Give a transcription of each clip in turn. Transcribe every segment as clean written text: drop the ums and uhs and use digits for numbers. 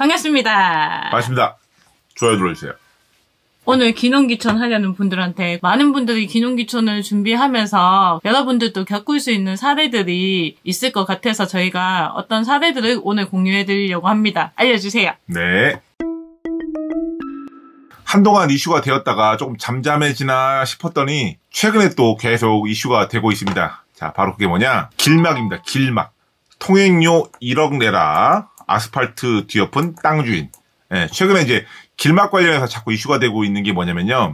반갑습니다. 반갑습니다. 좋아요 눌러주세요. 오늘 기농기촌 하려는 분들한테 많은 분들이 기농기촌을 준비하면서 여러분들도 겪을 수 있는 사례들이 있을 것 같아서 저희가 어떤 사례들을 오늘 공유해드리려고 합니다. 알려주세요. 네. 한동안 이슈가 되었다가 조금 잠잠해지나 싶었더니 최근에 또 계속 이슈가 되고 있습니다. 자, 바로 그게 뭐냐? 길막입니다. 길막. 통행료 1억 내라. 아스팔트 뒤엎은 땅 주인. 네, 최근에 이제 길막 관련해서 자꾸 이슈가 되고 있는 게 뭐냐면요.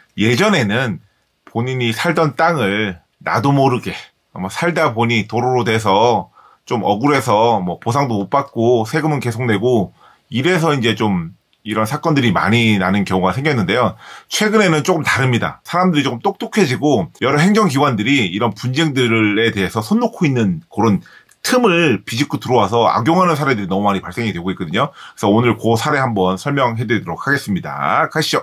예전에는 본인이 살던 땅을 나도 모르게 살다 보니 도로로 돼서 좀 억울해서 뭐 보상도 못 받고 세금은 계속 내고 이래서 이제 좀 이런 사건들이 많이 나는 경우가 생겼는데요. 최근에는 조금 다릅니다. 사람들이 조금 똑똑해지고 여러 행정기관들이 이런 분쟁들에 대해서 손 놓고 있는 그런 틈을 비집고 들어와서 악용하는 사례들이 너무 많이 발생이 되고 있거든요. 그래서 오늘 그 사례 한번 설명해 드리도록 하겠습니다. 가시죠.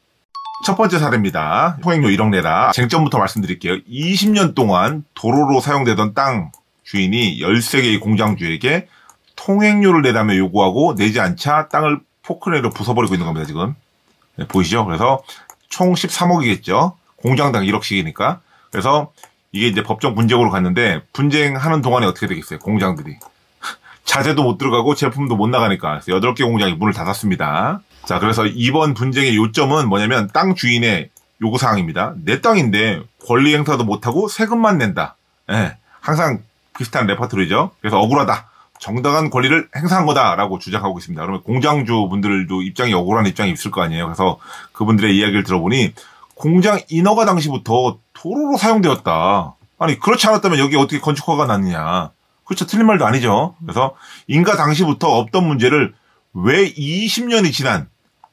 첫 번째 사례입니다. 통행료 1억 내라. 쟁점부터 말씀드릴게요. 20년 동안 도로로 사용되던 땅 주인이 13개의 공장주에게 통행료를 내라며 요구하고 내지 않자 땅을 포크레인으로 부숴버리고 있는 겁니다, 지금. 네, 보이시죠? 그래서 총 13억이겠죠. 공장당 1억씩이니까. 그래서 이게 이제 법정 분쟁으로 갔는데 분쟁하는 동안에 어떻게 되겠어요? 공장들이. 자재도 못 들어가고 제품도 못 나가니까. 그래서 8개 공장이 문을 닫았습니다. 자, 그래서 이번 분쟁의 요점은 뭐냐면 땅 주인의 요구사항입니다. 내 땅인데 권리 행사도 못하고 세금만 낸다. 네, 항상 비슷한 레퍼토리죠. 그래서 억울하다. 정당한 권리를 행사한 거다라고 주장하고 있습니다. 그러면 공장주 분들도 입장이 억울한 입장이 있을 거 아니에요. 그래서 그분들의 이야기를 들어보니 공장 인허가 당시부터 도로로 사용되었다. 아니 그렇지 않았다면 여기 어떻게 건축허가가 났느냐. 그렇죠. 틀린 말도 아니죠. 그래서 인가 당시부터 없던 문제를 왜 20년이 지난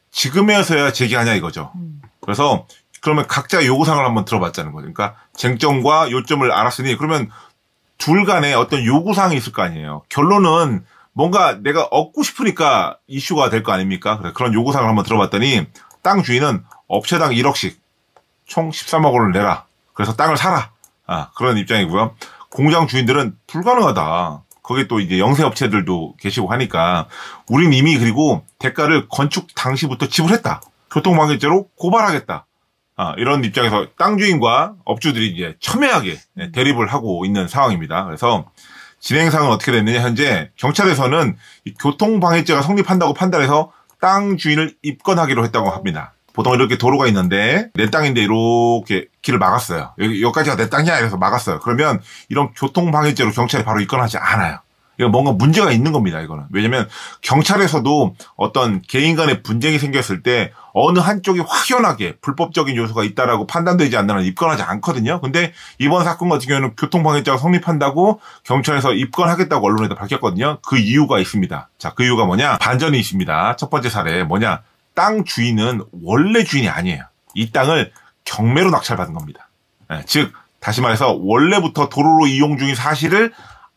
지금에서야 제기하냐 이거죠. 그래서 그러면 각자 요구사항을 한번 들어봤자는 거죠. 그러니까 쟁점과 요점을 알았으니 그러면 둘 간에 어떤 요구사항이 있을 거 아니에요. 결론은 뭔가 내가 얻고 싶으니까 이슈가 될 거 아닙니까? 그래서 그런 요구사항을 한번 들어봤더니 땅 주인은 업체당 1억씩 총 13억 원을 내라. 그래서 땅을 사라. 그런 입장이고요. 공장 주인들은 불가능하다. 거기 또 이제 영세업체들도 계시고 하니까 우린 이미 그리고 대가를 건축 당시부터 지불했다. 교통방해죄로 고발하겠다. 이런 입장에서 땅 주인과 업주들이 이제 첨예하게 대립을 하고 있는 상황입니다. 그래서 진행상은 어떻게 됐느냐. 현재 경찰에서는 이 교통방해죄가 성립한다고 판단해서 땅 주인을 입건하기로 했다고 합니다. 보통 이렇게 도로가 있는데 내 땅인데 이렇게 길을 막았어요. 여기까지가 내 땅이야 이래서 막았어요. 그러면 이런 교통방해죄로 경찰이 바로 입건하지 않아요. 이거 뭔가 문제가 있는 겁니다. 이거는. 왜냐면 경찰에서도 어떤 개인 간의 분쟁이 생겼을 때 어느 한쪽이 확연하게 불법적인 요소가 있다라고 판단되지 않는 한 입건하지 않거든요. 근데 이번 사건 같은 경우는 교통방해죄가 성립한다고 경찰에서 입건하겠다고 언론에다 밝혔거든요. 그 이유가 있습니다. 자, 그 이유가 뭐냐? 반전이 있습니다. 첫 번째 사례 뭐냐? 땅 주인은 원래 주인이 아니에요. 이 땅을 경매로 낙찰받은 겁니다. 즉 다시 말해서 원래부터 도로로 이용 중인 사실을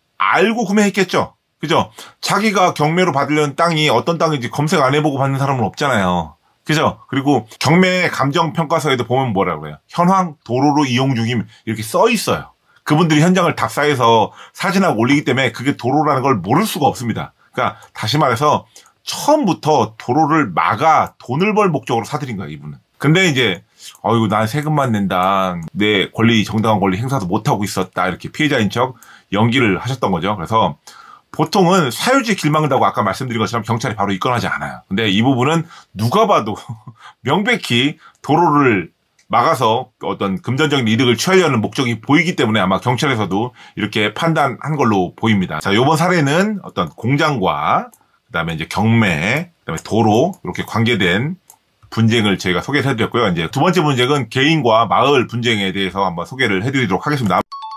알고 구매했겠죠. 그죠? 자기가 경매로 받으려는 땅이 어떤 땅인지 검색 안 해보고 받는 사람은 없잖아요. 그죠? 그리고 경매 감정평가서에도 보면 뭐라 그래요? 현황 도로로 이용 중임 이렇게 써 있어요. 그분들이 현장을 답사해서 사진하고 올리기 때문에 그게 도로라는 걸 모를 수가 없습니다. 그러니까 다시 말해서 처음부터 도로를 막아 돈을 벌 목적으로 사들인 거야, 이분은. 근데 이제 이거 난 세금만 낸다. 내 권리, 정당한 권리 행사도 못하고 있었다. 이렇게 피해자인 척 연기를 하셨던 거죠. 그래서 보통은 사유지 길막는다고 아까 말씀드린 것처럼 경찰이 바로 입건하지 않아요. 근데 이 부분은 누가 봐도 명백히 도로를 막아서 어떤 금전적인 이득을 취하려는 목적이 보이기 때문에 아마 경찰에서도 이렇게 판단한 걸로 보입니다. 자, 요번 사례는 어떤 공장과 그다음에 이제 경매, 그다음에 도로 이렇게 관계된 분쟁을 저희가 소개를 해드렸고요. 이제 두 번째 분쟁은 개인과 마을 분쟁에 대해서 한번 소개를 해드리도록 하겠습니다.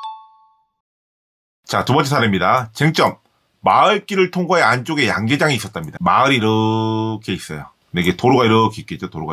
자, 두 번째 사례입니다. 쟁점. 마을길을 통과해 안쪽에 양계장이 있었답니다. 마을이 이렇게 있어요. 근데 이게 도로가 이렇게 있겠죠. 도로가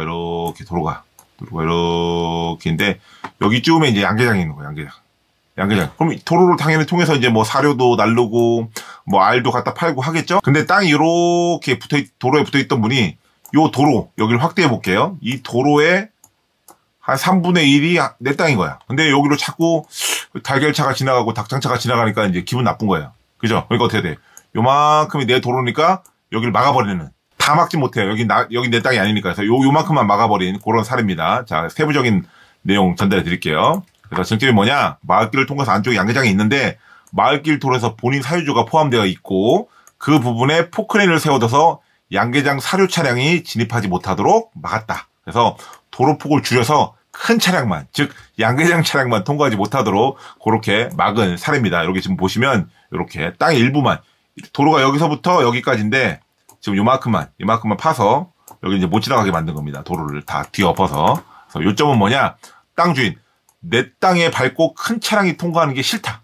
이렇게인데 여기쯤에 이제 양계장이 있는 거예요. 양계장. 그럼 도로를 당연히 통해서 이제 뭐 사료도 나르고 뭐 알도 갖다 팔고 하겠죠. 근데 땅이 이렇게 도로에 붙어있던 분이 요 도로 여기를 확대해 볼게요. 이 도로의 한 3분의 1이 내 땅인 거야. 근데 여기로 자꾸 달걀차가 지나가고 닭장차가 지나가니까 이제 기분 나쁜 거예요. 그죠? 그러니까 어떻게 돼? 요만큼이 내 도로니까 여기를 막아버리는. 다 막지 못해요. 여기 내 땅이 아니니까. 그래서 요만큼만 막아버린 그런 사례입니다. 자, 세부적인 내용 전달해 드릴게요. 그래서 쟁점이 뭐냐? 마을길을 통해서 안쪽에 양계장이 있는데 마을길 도로에서 본인 사유주가 포함되어 있고 그 부분에 포크레인을 세워둬서 양계장 사료 차량이 진입하지 못하도록 막았다. 그래서 도로폭을 줄여서 큰 차량만, 즉 양계장 차량만 통과하지 못하도록 그렇게 막은 사례입니다. 이렇게 지금 보시면 이렇게 땅의 일부만, 도로가 여기서부터 여기까지인데 지금 이만큼만 파서 여기 이제 못 지나가게 만든 겁니다. 도로를 다 뒤엎어서. 그래서 요점은 뭐냐? 땅 주인, 내 땅에 밟고 큰 차량이 통과하는 게 싫다.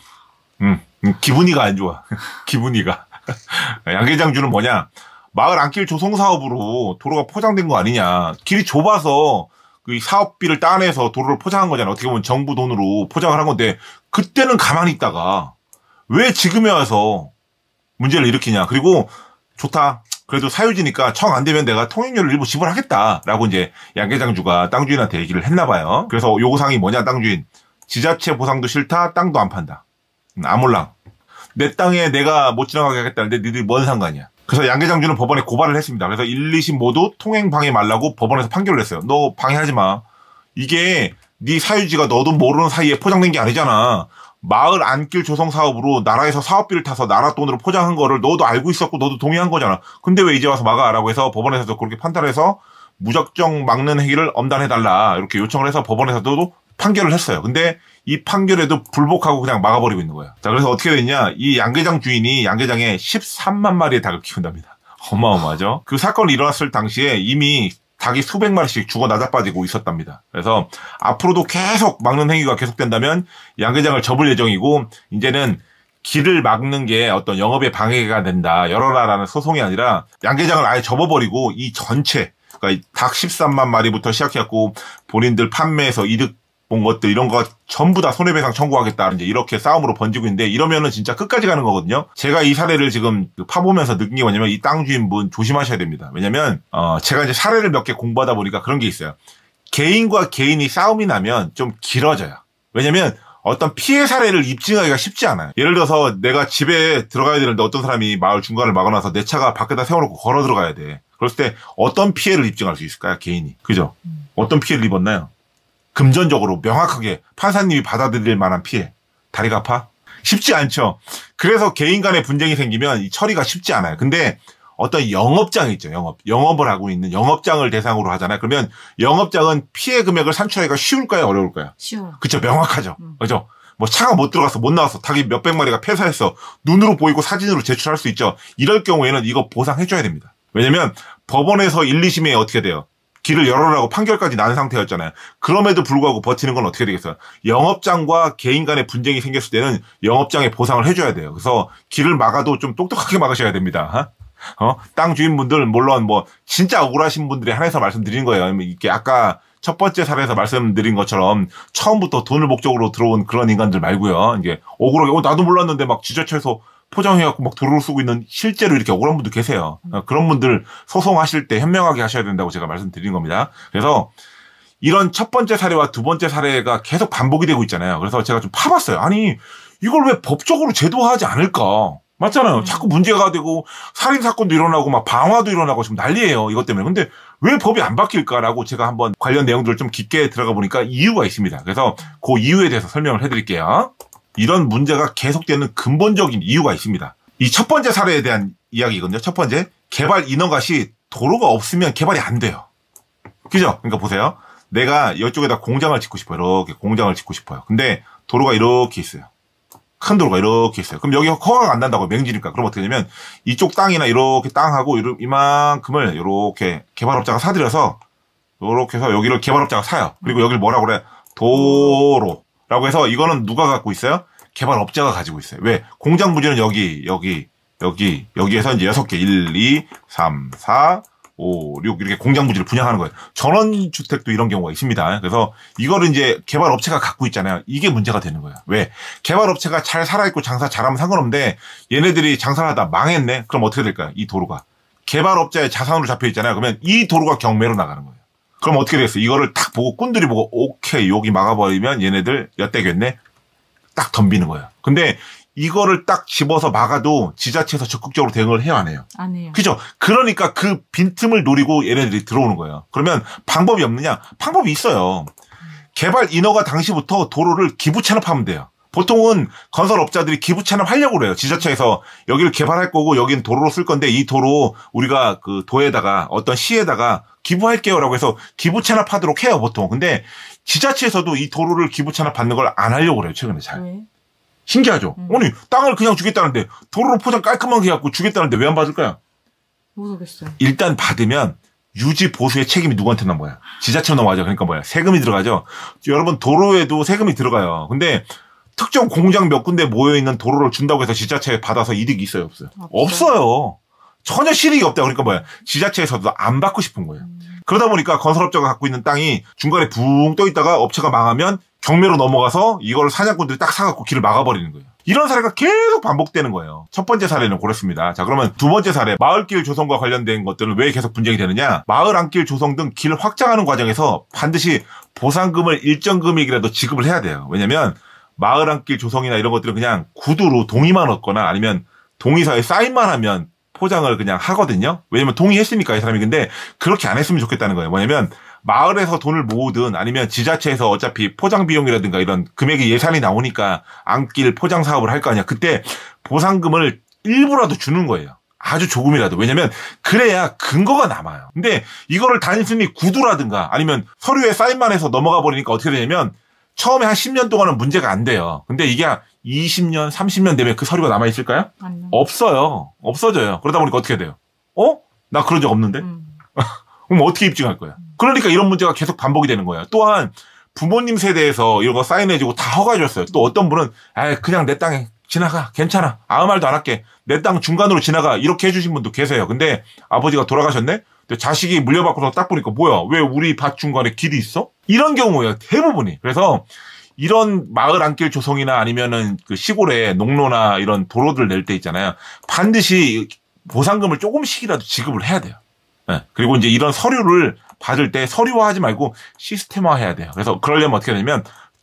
기분이가 안 좋아. 기분이가. 양계장주는 뭐냐? 마을 안길 조성 사업으로 도로가 포장된 거 아니냐. 길이 좁아서 그 사업비를 따내서 도로를 포장한 거잖아. 어떻게 보면 정부 돈으로 포장을 한 건데 그때는 가만히 있다가 왜 지금에 와서 문제를 일으키냐. 그리고 좋다. 그래도 사유지니까 청 안 되면 내가 통행료를 일부 지불하겠다라고 이제 양계장주가 땅 주인한테 얘기를 했나 봐요. 그래서 요구사항이 뭐냐, 땅 주인. 지자체 보상도 싫다, 땅도 안 판다. 아몰랑. 내 땅에 내가 못 지나가게 하겠다는데 니들이 뭔 상관이야. 그래서 양계장주는 법원에 고발을 했습니다. 그래서 1, 2심 모두 통행 방해 말라고 법원에서 판결을 했어요. 너 방해하지 마. 이게 네 사유지가 너도 모르는 사이에 포장된 게 아니잖아. 마을 안길 조성 사업으로 나라에서 사업비를 타서 나라 돈으로 포장한 거를 너도 알고 있었고 너도 동의한 거잖아. 근데 왜 이제 와서 막아라고 해서 법원에서도 그렇게 판단해서 무작정 막는 행위를 엄단해달라 이렇게 요청을 해서 법원에서도 판결을 했어요. 근데 이 판결에도 불복하고 그냥 막아버리고 있는 거야. 자, 그래서 어떻게 됐냐. 이 양계장 주인이 양계장에 13만 마리의 닭을 키운답니다. 어마어마하죠. 그 사건이 일어났을 당시에 이미 닭이 수백 마리씩 죽어 나자빠지고 있었답니다. 그래서 앞으로도 계속 막는 행위가 계속된다면 양계장을 접을 예정이고 이제는 길을 막는 게 어떤 영업에 방해가 된다. 열어라라는 소송이 아니라 양계장을 아예 접어버리고 이 전체 그러니까 닭 13만 마리부터 시작해갖고 본인들 판매해서 이득 본 것들 이런 거 전부 다 손해배상 청구하겠다 이제 이렇게 싸움으로 번지고 있는데 이러면은 진짜 끝까지 가는 거거든요. 제가 이 사례를 지금 파보면서 느낀 게 뭐냐면 이 땅 주인분 조심하셔야 됩니다. 왜냐면 제가 이제 사례를 몇 개 공부하다 보니까 그런 게 있어요. 개인과 개인이 싸움이 나면 좀 길어져요. 왜냐면 어떤 피해 사례를 입증하기가 쉽지 않아요. 예를 들어서 내가 집에 들어가야 되는데 어떤 사람이 마을 중간을 막아놔서 내 차가 밖에다 세워놓고 걸어 들어가야 돼. 그랬을 때 어떤 피해를 입증할 수 있을까요? 개인이. 그죠? 어떤 피해를 입었나요? 금전적으로 명확하게 판사님이 받아들일 만한 피해. 다리가 아파? 쉽지 않죠. 그래서 개인 간의 분쟁이 생기면 이 처리가 쉽지 않아요. 근데 어떤 영업장이 있죠. 영업을 하고 있는 영업장을 대상으로 하잖아요. 그러면 영업장은 피해 금액을 산출하기가 쉬울까요? 어려울까요? 쉬워. 그쵸. 명확하죠. 그죠. 뭐 차가 못 들어갔어. 못 나왔어. 닭이 몇백 마리가 폐사했어. 눈으로 보이고 사진으로 제출할 수 있죠. 이럴 경우에는 이거 보상해줘야 됩니다. 왜냐면 법원에서 1, 2심에 어떻게 돼요? 길을 열어라고 판결까지 난 상태였잖아요. 그럼에도 불구하고 버티는 건 어떻게 되겠어요? 영업장과 개인 간의 분쟁이 생겼을 때는 영업장에 보상을 해줘야 돼요. 그래서 길을 막아도 좀 똑똑하게 막으셔야 됩니다. 땅 주인분들 물론 뭐 진짜 억울하신 분들에 한해서 말씀드린 거예요. 이렇게 아까 첫 번째 사례에서 말씀드린 것처럼 처음부터 돈을 목적으로 들어온 그런 인간들 말고요. 이게 억울하게 나도 몰랐는데 막 지자체에서 포장해갖고 막 도로를 쓰고 있는 실제로 이렇게 억울한 분들 계세요. 그런 분들 소송하실 때 현명하게 하셔야 된다고 제가 말씀드린 겁니다. 그래서 이런 첫 번째 사례와 두 번째 사례가 계속 반복이 되고 있잖아요. 그래서 제가 좀 파봤어요. 아니 이걸 왜 법적으로 제도화하지 않을까? 맞잖아요. 자꾸 문제가 되고 살인사건도 일어나고 막 방화도 일어나고 지금 난리예요. 이것 때문에. 근데 왜 법이 안 바뀔까라고 제가 한번 관련 내용들을 좀 깊게 들어가 보니까 이유가 있습니다. 그래서 그 이유에 대해서 설명을 해드릴게요. 이런 문제가 계속되는 근본적인 이유가 있습니다. 이 첫 번째 사례에 대한 이야기거든요. 첫 번째, 개발 인허가시 도로가 없으면 개발이 안 돼요. 그죠? 그러니까 보세요. 내가 이쪽에다 공장을 짓고 싶어요. 이렇게 공장을 짓고 싶어요. 근데 도로가 이렇게 있어요. 큰 도로가 이렇게 있어요. 그럼 여기 허가가 안 난다고 맹지니까. 그럼 어떻게 되냐면 이쪽 땅이나 이렇게 땅하고 이만큼을 이렇게 개발업자가 사들여서 이렇게 해서 여기를 개발업자가 사요. 그리고 여기를 뭐라고 그래? 도로라고 해서 이거는 누가 갖고 있어요? 개발업자가 가지고 있어요. 왜? 공장 부지는 여기에서 이제 6개. 1, 2, 3, 4, 5, 6 이렇게 공장 부지를 분양하는 거예요. 전원주택도 이런 경우가 있습니다. 그래서 이거를 이제 개발업체가 갖고 있잖아요. 이게 문제가 되는 거예요. 왜? 개발업체가 잘 살아있고 장사 잘하면 상관없는데 얘네들이 장사를 하다 망했네? 그럼 어떻게 될까요? 이 도로가. 개발업자의 자산으로 잡혀 있잖아요. 그러면 이 도로가 경매로 나가는 거예요. 그럼 어떻게 되겠어요? 이거를 딱 보고 꾼들이 보고 오케이 여기 막아버리면 얘네들 엿대겠네? 딱 덤비는 거예요. 근데 이거를 딱 집어서 막아도 지자체에서 적극적으로 대응을 해요, 안 해요? 안 해요. 그죠? 그러니까 그 빈틈을 노리고 얘네들이 들어오는 거예요. 그러면 방법이 없느냐? 방법이 있어요. 개발 인허가 당시부터 도로를 기부 찬업하면 돼요. 보통은 건설업자들이 기부 찬업하려고 그래요. 지자체에서 여기를 개발할 거고 여기는 도로로 쓸 건데 이 도로 우리가 그 도에다가 어떤 시에다가 기부할게요라고 해서 기부 찬업하도록 해요, 보통. 근데 지자체에서도 이 도로를 기부 찬업 받는 걸 안 하려고 그래요, 최근에 잘. 왜? 신기하죠? 아니, 땅을 그냥 주겠다는데 도로로 포장 깔끔하게 해갖고 주겠다는데 왜 안 받을까요? 모르겠어요. 일단 받으면 유지 보수의 책임이 누구한테 넘어가요? 지자체로 넘어가죠. 그러니까 뭐야? 세금이 들어가죠. 여러분 도로에도 세금이 들어가요. 근데 특정 공장 몇 군데 모여있는 도로를 준다고 해서 지자체에 받아서 이득이 있어요? 없어요? 없어요. 전혀 실익이 없다. 그러니까 뭐야? 지자체에서도 안 받고 싶은 거예요. 그러다 보니까 건설업자가 갖고 있는 땅이 중간에 붕 떠 있다가 업체가 망하면 경매로 넘어가서 이걸 사냥꾼들이 딱 사갖고 길을 막아버리는 거예요. 이런 사례가 계속 반복되는 거예요. 첫 번째 사례는 그렇습니다. 자, 그러면 두 번째 사례, 마을길 조성과 관련된 것들은 왜 계속 분쟁이 되느냐? 마을 안길 조성 등 길 확장하는 과정에서 반드시 보상금을 일정 금액이라도 지급을 해야 돼요. 왜냐면 마을 안길 조성이나 이런 것들은 그냥 구두로 동의만 얻거나 아니면 동의서에 사인만 하면 포장을 그냥 하거든요. 왜냐면 동의했으니까 이 사람이. 근데 그렇게 안 했으면 좋겠다는 거예요. 뭐냐면 마을에서 돈을 모으든 아니면 지자체에서 어차피 포장 비용이라든가 이런 금액의 예산이 나오니까 안길 포장 사업을 할 거 아니야. 그때 보상금을 일부라도 주는 거예요. 아주 조금이라도. 왜냐면 그래야 근거가 남아요. 근데 이거를 단순히 구두라든가 아니면 서류에 사인만 해서 넘어가 버리니까 어떻게 되냐면 처음에 한 10년 동안은 문제가 안 돼요. 근데 이게 20년, 30년 되면 그 서류가 남아있을까요? 없어요. 없어져요. 그러다 보니까 어떻게 돼요? 나 그런 적 없는데? 그럼 어떻게 입증할 거야? 그러니까 이런 문제가 계속 반복이 되는 거예요. 또한 부모님 세대에서 이런 거 사인해주고 다 허가해줬어요. 또 어떤 분은 그냥 내 땅에 지나가. 괜찮아. 아무 말도 안 할게. 내 땅 중간으로 지나가. 이렇게 해주신 분도 계세요. 근데 아버지가 돌아가셨네? 근데 자식이 물려받고서 딱 보니까 뭐야? 왜 우리 밭 중간에 길이 있어? 이런 경우예요. 대부분이. 그래서 이런 마을 안길 조성이나 아니면은 그 시골에 농로나 이런 도로들 낼 때 있잖아요. 반드시 보상금을 조금씩이라도 지급을 해야 돼요. 네. 그리고 이제 이런 서류를 받을 때 서류화하지 말고 시스템화해야 돼요. 그래서 그러려면 어떻게 되냐면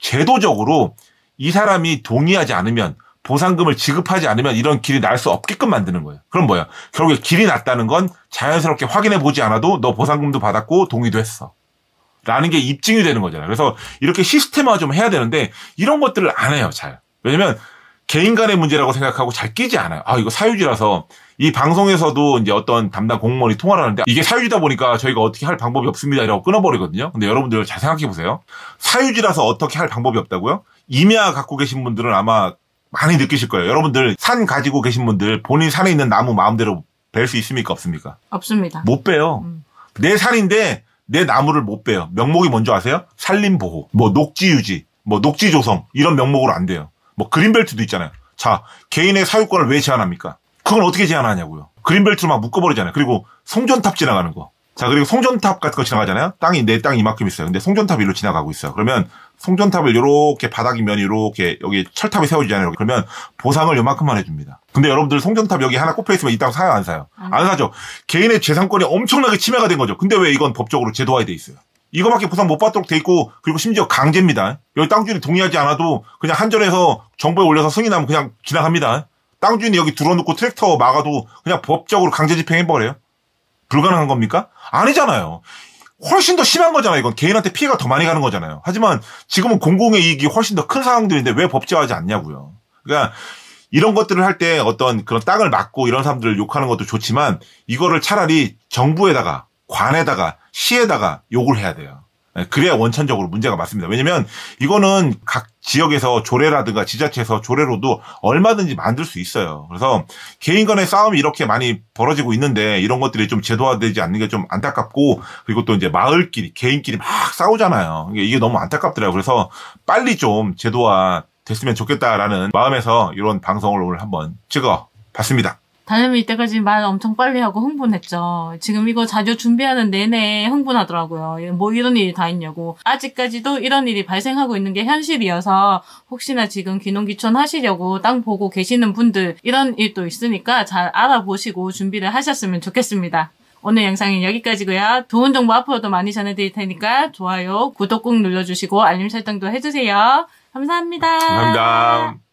제도적으로 이 사람이 동의하지 않으면 보상금을 지급하지 않으면 이런 길이 날 수 없게끔 만드는 거예요. 그럼 뭐야? 결국에 길이 났다는 건 자연스럽게 확인해 보지 않아도 너 보상금도 받았고 동의도 했어. 라는 게 입증이 되는 거잖아요. 그래서 이렇게 시스템화 좀 해야 되는데 이런 것들을 안 해요, 잘. 왜냐면 개인 간의 문제라고 생각하고 잘 끼지 않아요. 이거 사유지라서 이 방송에서도 이제 어떤 담당 공무원이 통화를 하는데 이게 사유지다 보니까 저희가 어떻게 할 방법이 없습니다. 이라고 끊어버리거든요. 근데 여러분들 잘 생각해 보세요. 사유지라서 어떻게 할 방법이 없다고요? 임야 갖고 계신 분들은 아마 많이 느끼실 거예요. 여러분들 산 가지고 계신 분들 본인 산에 있는 나무 마음대로 벨 수 있습니까? 없습니까? 없습니다. 못 빼요. 내 산인데 내 나무를 못 빼요. 명목이 뭔지 아세요? 산림보호, 녹지유지, 녹지조성 이런 명목으로 안 돼요. 그린벨트도 있잖아요. 자, 개인의 사유권을 왜 제한합니까? 그건 어떻게 제한하냐고요. 그린벨트로 막 묶어버리잖아요. 그리고 송전탑 지나가는 거. 자, 그리고 송전탑 같은 거 지나가잖아요. 내 땅이 이만큼 있어요. 근데 송전탑 일로 지나가고 있어요. 그러면 송전탑을 요렇게 바닥이면 요렇게 여기 철탑이 세워지잖아요. 그러면 보상을 요만큼만 해줍니다. 근데 여러분들 송전탑 여기 하나 꼽혀있으면 이 땅 사요, 안 사요? 안 사죠. 개인의 재산권이 엄청나게 침해가 된 거죠. 근데 왜 이건 법적으로 제도화돼 있어요? 이거밖에 보상 못 받도록 돼 있고 그리고 심지어 강제입니다. 여기 땅 주인이 동의하지 않아도 그냥 한전에서 정보에 올려서 승인하면 그냥 지나갑니다. 땅 주인이 여기 들어놓고 트랙터 막아도 그냥 법적으로 강제 집행해버려요. 불가능한 겁니까? 아니잖아요. 훨씬 더 심한 거잖아요. 이건 개인한테 피해가 더 많이 가는 거잖아요. 하지만 지금은 공공의 이익이 훨씬 더 큰 상황들인데 왜 법제화하지 않냐고요. 그러니까 이런 것들을 할 때 어떤 그런 땅을 막고 이런 사람들을 욕하는 것도 좋지만 이거를 차라리 정부에다가 관에다가 시에다가 욕을 해야 돼요. 그래야 원천적으로 문제가 맞습니다. 왜냐면 이거는 각 지역에서 조례라든가 지자체에서 조례로도 얼마든지 만들 수 있어요. 그래서 개인 간의 싸움이 이렇게 많이 벌어지고 있는데 이런 것들이 좀 제도화되지 않는 게 좀 안타깝고 그리고 또 이제 마을끼리 개인끼리 막 싸우잖아요. 이게 너무 안타깝더라고요. 그래서 빨리 좀 제도화 됐으면 좋겠다라는 마음에서 이런 방송을 오늘 한번 찍어봤습니다. 다름이 이때까지 말 엄청 빨리 하고 흥분했죠. 지금 이거 자료 준비하는 내내 흥분하더라고요. 이런 일이 다 있냐고. 아직까지도 이런 일이 발생하고 있는 게 현실이어서 혹시나 지금 귀농귀촌 하시려고 땅 보고 계시는 분들 이런 일도 있으니까 잘 알아보시고 준비를 하셨으면 좋겠습니다. 오늘 영상은 여기까지고요. 좋은 정보 앞으로도 많이 전해드릴 테니까 좋아요, 구독 꼭 눌러주시고 알림 설정도 해주세요. 감사합니다. 감사합니다.